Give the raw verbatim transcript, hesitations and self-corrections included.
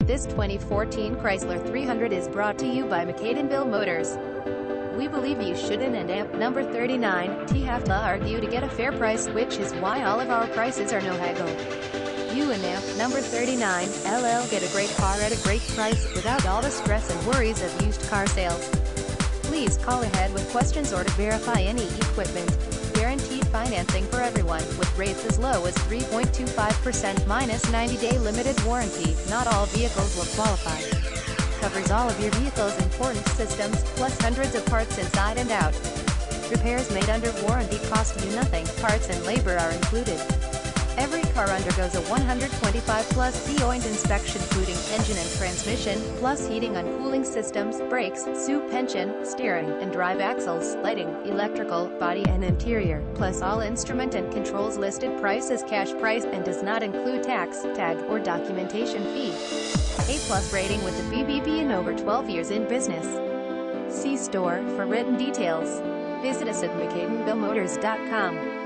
This twenty fourteen Chrysler three hundred is brought to you by McCadenville Motors. We believe you shouldn't, and amp number thirty-nine, T have to argue to get a fair price, which is why all of our prices are no haggle. You and amp number thirty-nine, L L get a great car at a great price, without all the stress and worries of used car sales. Please call ahead with questions or to verify any equipment. Guaranteed financing for everyone, with rates as low as three point two five percent minus ninety day limited warranty. Not all vehicles will qualify. Covers all of your vehicle's important systems, plus hundreds of parts inside and out. Repairs made under warranty cost you nothing, parts and labor are included. Every car undergoes a one hundred twenty-five plus C O I inspection, including engine and transmission, plus heating and cooling systems, brakes, suspension, steering, and drive axles, lighting, electrical, body and interior, plus all instrument and controls. Listed price is cash price and does not include tax, tag, or documentation fee. A plus rating with the B B B and over twelve years in business. See store for written details. Visit us at McCadenville Motors dot com.